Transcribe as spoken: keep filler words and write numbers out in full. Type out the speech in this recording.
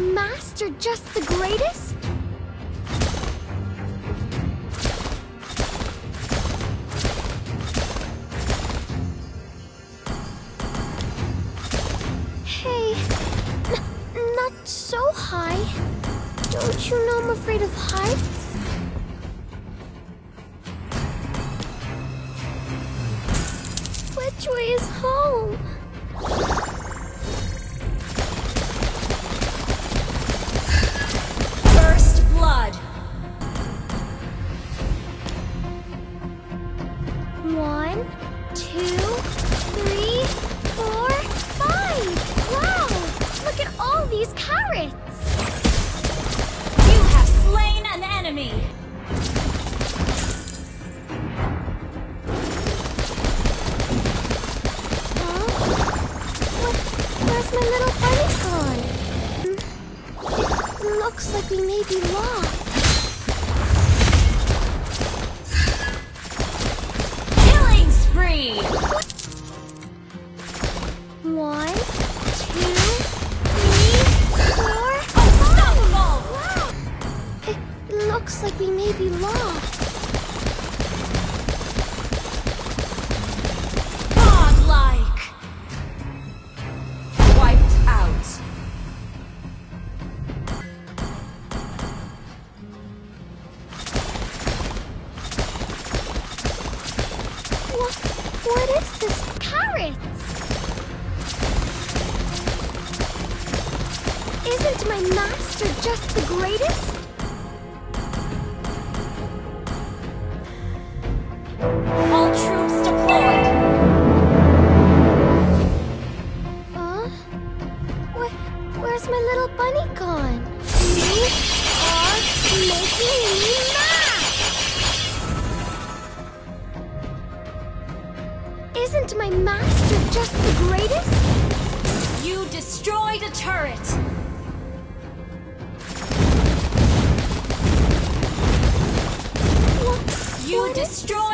master just the greatest? Hey, n not so high. Don't you know I'm afraid of heights? Which way is home? First blood. One, two, three, four, five. Wow! Look at all these carrots. You have slain an enemy. My little bunny's gone. It looks like we may be lost. Killing spree. One, two, three, four, Unstoppable. wow! It looks like we may be lost. Godlike. Wiped out. What? What is this? Carrots? Isn't my master just the greatest? All troops deployed. Huh? Where, where's my little bunny gone? You are making me mad! Isn't my master just the greatest? You destroyed a turret. What? You what is- destroyed